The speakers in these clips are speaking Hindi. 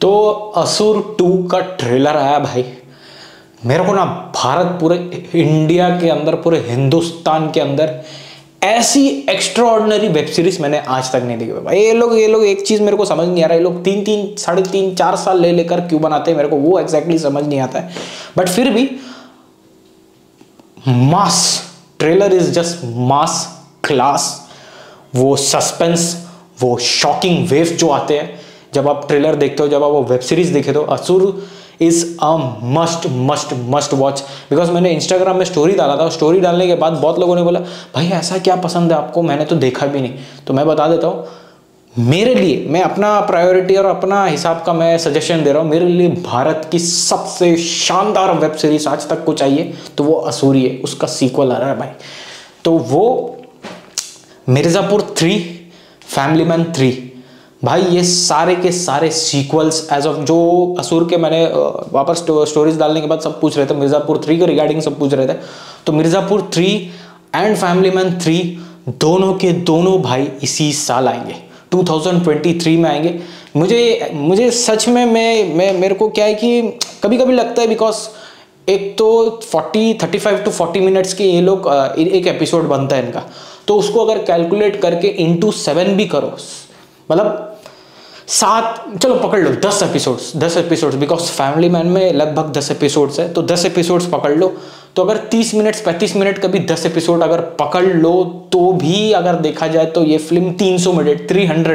तो असुर 2 का ट्रेलर आया भाई। मेरे को ना भारत, पूरे इंडिया के अंदर, पूरे हिंदुस्तान के अंदर ऐसी एक्स्ट्राऑर्डिनरी वेब सीरीज मैंने आज तक नहीं देखी भाई। ये लोग एक चीज मेरे को समझ नहीं आ रहा है, ये लोग 3-3, 3.5, 4 साल ले लेकर क्यों बनाते हैं, मेरे को वो एग्जैक्टली समझ नहीं आता है। बट फिर भी mass trailer is just mass class. वो सस्पेंस, वो शॉकिंग वेव जो आते हैं जब आप ट्रेलर देखते हो, जब आप वो वेब सीरीज देखे, तो Asur is a must watch. Because मैंने इंस्टाग्राम में स्टोरी डाला था, स्टोरी डालने के बाद बहुत लोगों ने बोला भाई ऐसा क्या पसंद है आपको, मैंने तो देखा भी नहीं। तो मैं बता देता हूँ, मेरे लिए, मैं अपना प्रायोरिटी और अपना हिसाब का मैं सजेशन दे रहा हूँ, मेरे लिए भारत की सबसे शानदार वेब सीरीज आज तक को चाहिए तो वो असुर ही है। उसका सीक्वल आ रहा है भाई, तो वो मिर्जापुर 3, फैमिली मैन 3 भाई, ये सारे के सारे सीक्वल्स एज ऑफ जो असुर के, मैंने वापस स्टोरीज डालने के बाद सब पूछ रहे थे मिर्जापुर 3 के रिगार्डिंग, सब पूछ रहे थे। तो मिर्जापुर 3 एंड फैमिली मैन 3 दोनों के दोनों भाई इसी साल आएंगे, 2023 में आएंगे। मुझे सच में मेरे को क्या है कि कभी कभी लगता है, बिकॉज एक तो 35 to 40 मिनट्स के ये लोग एक एपिसोड बनता है इनका, तो उसको अगर कैलकुलेट करके इंटू 7 भी करो, मतलब 7, चलो पकड़ लो 10 एपिसोड्स, बिकॉज फैमिली मैन में लगभग 10 एपिसोड्स है, तो 10 एपिसोड्स पकड़ लो। तो अगर 30 मिनट 35 मिनट का भी 10 एपिसोड अगर पकड़ लो, तो भी अगर देखा जाए तो ये film 300 minute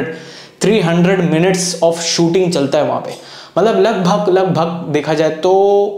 300 minutes of shooting चलता है वहाँ पे। मतलब लगभग देखा जाए तो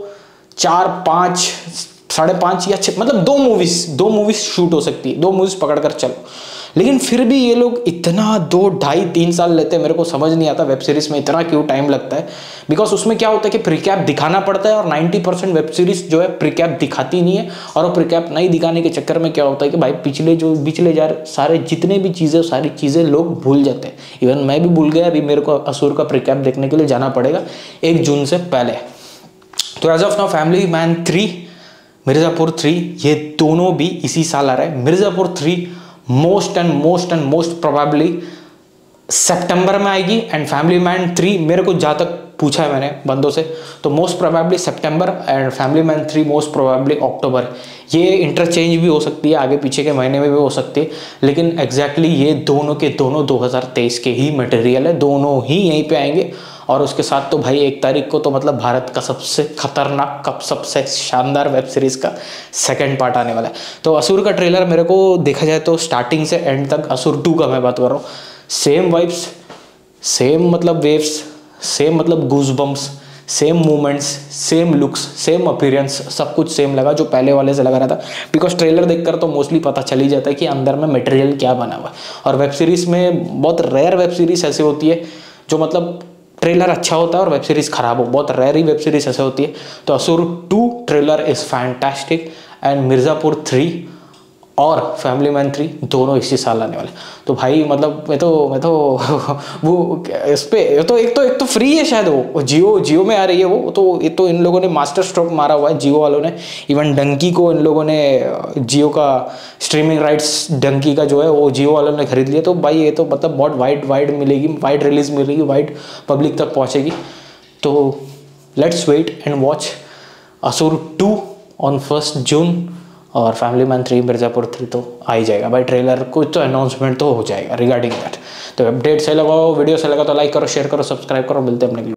4-5, 5.5 या 6, मतलब 2 मूवीज शूट हो सकती है, 2 मूवीज पकड़ कर चलो। लेकिन फिर भी ये लोग इतना 2, 2.5, 3 साल लेते हैं, मेरे को समझ नहीं आता वेब सीरीज में इतना क्यों टाइम लगता है। बिकॉज उसमें क्या होता है कि प्रीकैप दिखाना पड़ता है, और 90% वेब सीरीज जो है प्रीकैप दिखाती नहीं है। और वो प्रीकैप नहीं दिखाने के चक्कर में क्या होता है कि भाई पिछले सारे जितने भी चीज़ें, सारी चीज़ें लोग भूल जाते हैं। इवन मैं भी भूल गया, अभी मेरे को असुर का प्रीकैप देखने के लिए जाना पड़ेगा 1 जून से पहले। तो as of now Family Man 3, Mirzapur 3, ये दोनों भी इसी साल आ रहा है। मिर्जापुर 3 मोस्ट एंड प्रोबेबली सितंबर में आएगी, एंड फैमिली मैन 3 मेरे को जहाँ तक पूछा है मैंने बंदों से, तो मोस्ट प्रोबेबली सितंबर, and Family Man 3 most probably October. ये इंटरचेंज भी हो सकती है, आगे पीछे के महीने में भी हो सकती है, लेकिन एग्जैक्टली ये दोनों के दोनों 2023 के ही मटेरियल है, दोनों ही यहीं पे आएंगे। और उसके साथ तो भाई 1 तारीख को तो मतलब भारत का सबसे खतरनाक, सबसे शानदार वेब सीरीज का 2nd पार्ट आने वाला है। तो असुर का ट्रेलर मेरे को देखा जाए तो स्टार्टिंग से एंड तक, असुर 2 का मैं बात कर रहा हूँ, सेम वाइब्स, सेम मतलब वेव्स, सेम मतलब goosebumps, same movements, same looks, same appearance, सब कुछ सेम लगा जो पहले वाले से लगा रहा था। बिकॉज ट्रेलर देखकर तो मोस्टली पता चल ही जाता है कि अंदर में मटेरियल क्या बना हुआ है। और वेब सीरीज में बहुत रेयर वेब सीरीज ऐसी होती है जो मतलब ट्रेलर अच्छा होता है और वेब सीरीज खराब हो, बहुत रेयर ही वेब सीरीज ऐसे होती है। तो Asur 2 trailer is fantastic, and Mirzapur 3 और फैमिली मैन 3 दोनों इसी साल आने वाले। तो भाई मतलब मैं तो वो इस पे एक तो फ्री है शायद, वो जियो में आ रही है वो, तो ये तो इन लोगों ने मास्टर स्ट्रोक मारा हुआ है जियो वालों ने। इवन डंकी को इन लोगों ने, जियो का स्ट्रीमिंग राइट्स डंकी का जो है वो जियो वालों ने खरीद लिया। तो भाई ये तो मतलब बहुत वाइड मिलेगी, वाइड रिलीज मिलेगी, वाइड पब्लिक तक पहुँचेगी। तो लेट्स वेट एंड वॉच असुर 2 ऑन 1 जून, और फैमिली मैन 3 मिर्जापुर 3 तो आ ही जाएगा भाई। ट्रेलर कुछ तो अनाउंसमेंट तो हो जाएगा रिगार्डिंग दैट। तो अपडेट से लगाओ, वीडियो से लगा तो लाइक करो, शेयर करो, सब्सक्राइब करो, मिलते हैं अपने